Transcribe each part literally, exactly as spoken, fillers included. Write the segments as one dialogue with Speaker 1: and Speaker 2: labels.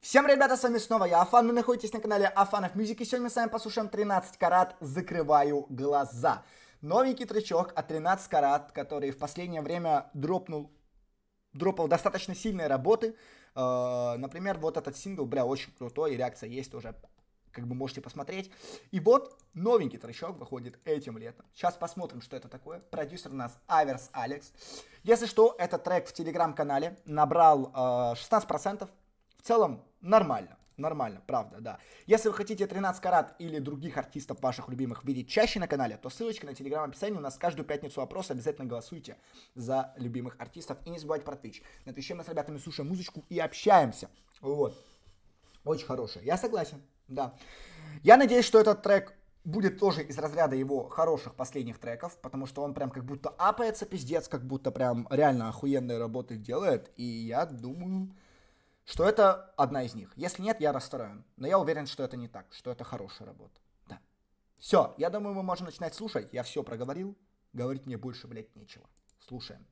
Speaker 1: Всем, ребята, с вами снова я, Афан, вы находитесь на канале Афанов Мьюзик, и сегодня мы с вами послушаем тринадцать карат «Закрываю глаза». Новенький тречок от тринадцать карат, который в последнее время дропнул, дропал достаточно сильные работы. Э, например, вот этот сингл, бля, очень крутой, реакция есть уже, как бы можете посмотреть. И вот новенький тречок выходит этим летом. Сейчас посмотрим, что это такое. Продюсер у нас Аверс Алекс. Если что, этот трек в телеграм-канале набрал э, шестнадцать процентов. В целом нормально, нормально, правда, да. Если вы хотите тринадцать карат или других артистов ваших любимых видеть чаще на канале, то ссылочка на телеграм описании. У нас каждую пятницу опрос, обязательно голосуйте за любимых артистов. И не забывайте про Twitch. На Twitch мы с ребятами слушаем музычку и общаемся. Вот. Очень хорошая. Я согласен, да. Я надеюсь, что этот трек будет тоже из разряда его хороших последних треков, потому что он прям как будто апается пиздец, как будто прям реально охуенные работы делает. И я думаю, что это одна из них. Если нет, я расстроен. Но я уверен, что это не так, что это хорошая работа. Да. Все, я думаю, мы можем начинать слушать. Я все проговорил. Говорить мне больше, блядь, нечего. Слушаем.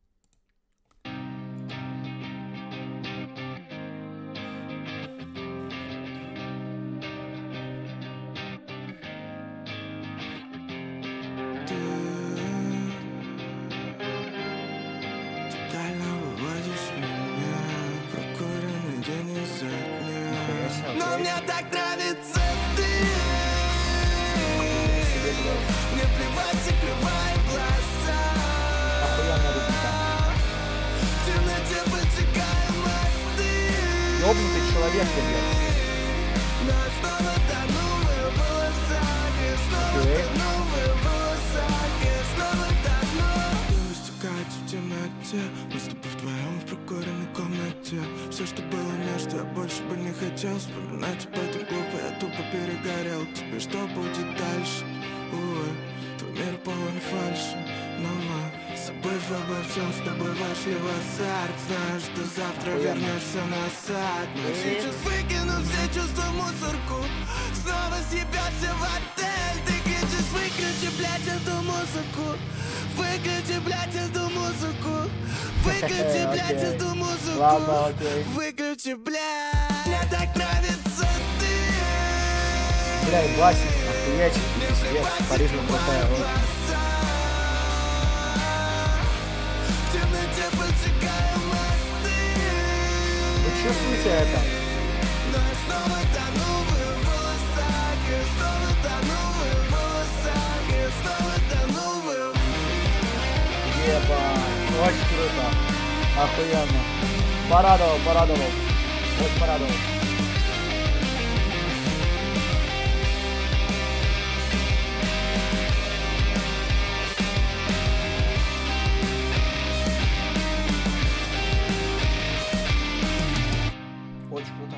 Speaker 2: Но мне так нравится ты. Мне плевать, закрывай глаза. В темноте поджигаем мосты.
Speaker 1: Ёбнутый человек, блядь.
Speaker 2: Но снова тону в волосах. И снова тону в волосах. И снова тону. Дым истекает в темноте. Мы с тобой вдвоем в прокуренной комнате. Все, что было между, я больше бы не хотел вспоминать об этом глупо, я тупо перегорел. Теперь что будет дальше? Увы, твой мир полон фальши. Но мы, забыв обо всем, с тобой вошли в азарт. Знаю, что завтра вернешься назад. Но сейчас выкину все чувства в мусорку. Снова съебешься в отель. Ты кричишь, выключи, блядь, эту музыку. Выключи, блядь, эту музыку. Выключи, блядь, эту музыку.
Speaker 1: Ладно, окей.
Speaker 2: Выключи, блядь. Мне так нравится ты.
Speaker 1: Бля, и Басик, охуеть, пиздец, Париж крутая, вот.
Speaker 2: В темноте поджигаем мосты.
Speaker 1: Вы чувствуете это?
Speaker 2: Но я снова тону в волосах. И снова тону в волосах. И снова тону в волосах.
Speaker 1: Ебать, очень круто, охуенно. Порадовал, порадовал, очень порадовал. Очень круто.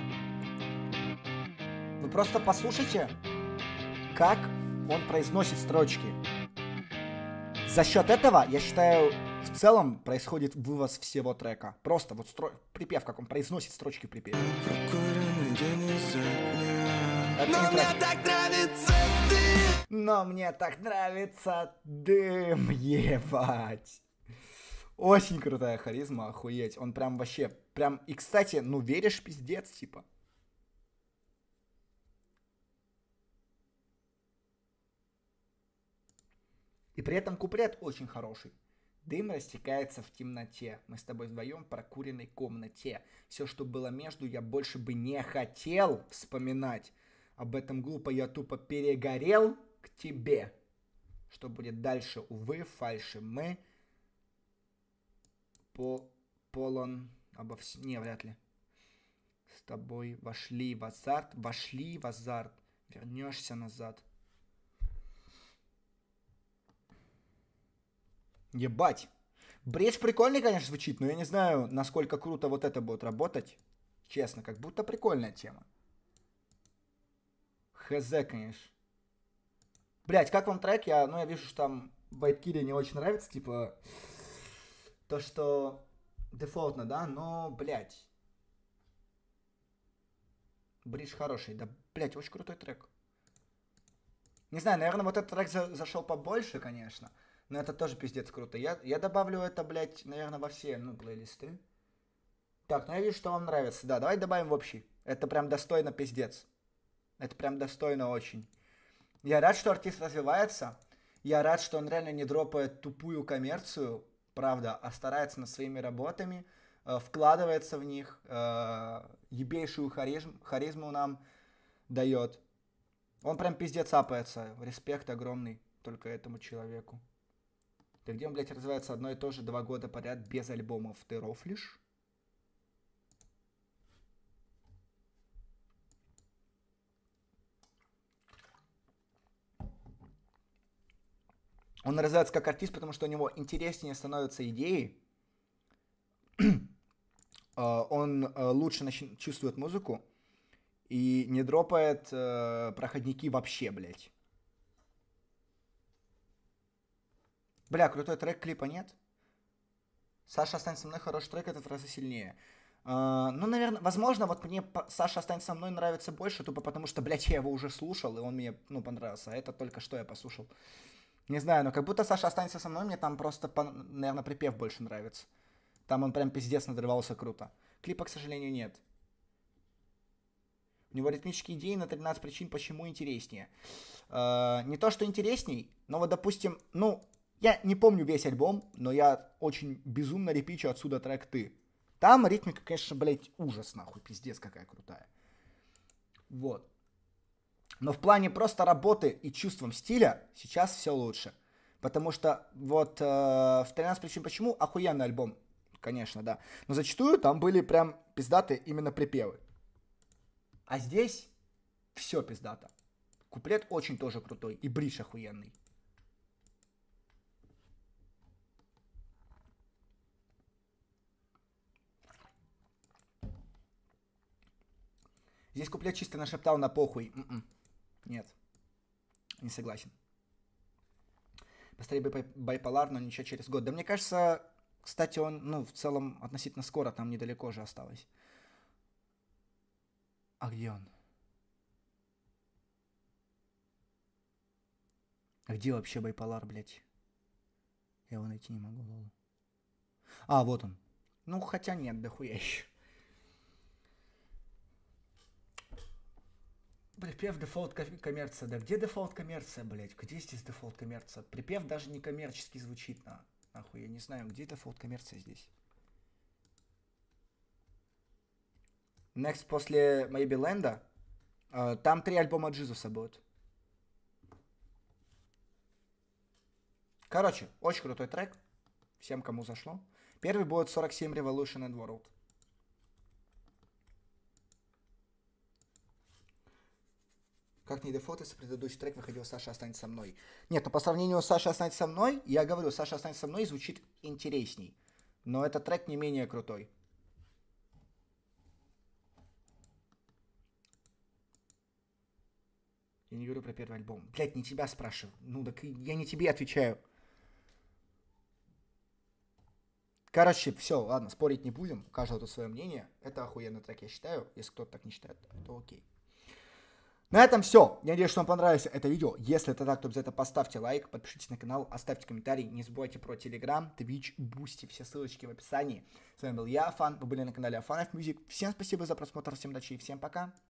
Speaker 1: Вы просто послушайте, как он произносит строчки. За счет этого, я считаю, в целом происходит вывоз всего трека. Просто вот стро... припев, как он произносит строчки в припеве.
Speaker 2: Но мне так нравится ты.
Speaker 1: Но мне так нравится дым, ебать. Очень крутая харизма, охуеть. Он прям вообще, прям, и кстати, ну веришь, пиздец, типа. И при этом куплет очень хороший. Дым растекается в темноте. Мы с тобой вдвоем в прокуренной комнате. Все, что было между, я больше бы не хотел вспоминать. Об этом глупо, я тупо перегорел к тебе. Что будет дальше? Увы, фальши. Мы по полон обо всем. Не, вряд ли. С тобой вошли в азарт. Вошли в азарт. Вернешься назад. Ебать. Бридж прикольный, конечно, звучит, но я не знаю, насколько круто вот это будет работать. Честно, как будто прикольная тема. Хз, конечно. Блять, как вам трек? Я, ну, я вижу, что там Вайткире не очень нравится, типа, то, что дефолтно, да, но, блять. Бридж хороший, да, блять, очень крутой трек. Не знаю, наверное, вот этот трек за зашел побольше, конечно. Но это тоже пиздец круто. Я, я добавлю это, блядь, наверное, во все, ну, плейлисты. Так, ну я вижу, что вам нравится. Да, давай добавим в общий. Это прям достойно пиздец. Это прям достойно очень. Я рад, что артист развивается. Я рад, что он реально не дропает тупую коммерцию, правда, а старается над своими работами, э, вкладывается в них, э, ебейшую харизм, харизму нам дает. Он прям пиздец апается. Респект огромный только этому человеку. Ты где он, блядь, развивается одно и то же два года подряд без альбомов? Ты рофлишь? Он развивается как артист, потому что у него интереснее становятся идеи. Он лучше чувствует музыку и не дропает проходники вообще, блядь. Бля, крутой трек, клипа нет. Саша останется со мной, хороший трек, этот в разы сильнее. Uh, ну, наверное, возможно, вот мне Саша останется со мной нравится больше, тупо потому что, блядь, я его уже слушал, и он мне, ну, понравился. А это только что я послушал. Не знаю, но как будто Саша останется со мной, мне там просто, наверное, припев больше нравится. Там он прям пиздец надрывался круто. Клипа, к сожалению, нет. У него ритмические идеи на тринадцать причин, почему интереснее. Uh, не то, что интересней, но вот, допустим, ну... Я не помню весь альбом, но я очень безумно репичу отсюда трек «Ты». Там ритмика, конечно, блядь, ужас, нахуй, пиздец какая крутая. Вот. Но в плане просто работы и чувством стиля сейчас все лучше. Потому что вот э, в тринадцать причин почему охуенный альбом, конечно, да. Но зачастую там были прям пиздатые именно припевы. А здесь все пиздато. Куплет очень тоже крутой и бридж охуенный. Здесь куплет чисто нашептал на похуй. М-м. Нет. Не согласен. Быстрее бай- байполар, но ничего через год. Да мне кажется, кстати, он, ну, в целом, относительно скоро, там недалеко же осталось. А где он? А где вообще байполар, блядь? Я его найти не могу, лол. А, вот он. Ну, хотя нет, дохуя еще. Припев дефолт коммерция. Да где дефолт коммерция, блять? Где здесь дефолт коммерция? Припев даже не коммерчески звучит, на. Нахуй, я не знаю, где дефолт коммерция здесь. Next после Maybe Land. Uh, там три альбома Джизуса будут. Короче, очень крутой трек. Всем, кому зашло. Первый будет сорок семь Revolution and World. Как не дефолт, если предыдущий трек выходил «Саша останется со мной». Нет, ну по сравнению с «Саша останется со мной», я говорю, «Саша останется со мной» звучит интересней. Но этот трек не менее крутой. Я не говорю про первый альбом. Блять, не тебя спрашиваю. Ну так я не тебе отвечаю. Короче, все, ладно, спорить не будем. У каждого тут свое мнение. Это охуенный трек, я считаю. Если кто-то так не считает, то окей. На этом все. Я надеюсь, что вам понравилось это видео. Если это так, то обязательно поставьте лайк, подпишитесь на канал, оставьте комментарий. Не забывайте про Telegram, Twitch, Boosty, все ссылочки в описании. С вами был я, Афан. Вы были на канале Афанов Music. Всем спасибо за просмотр, всем удачи и всем пока.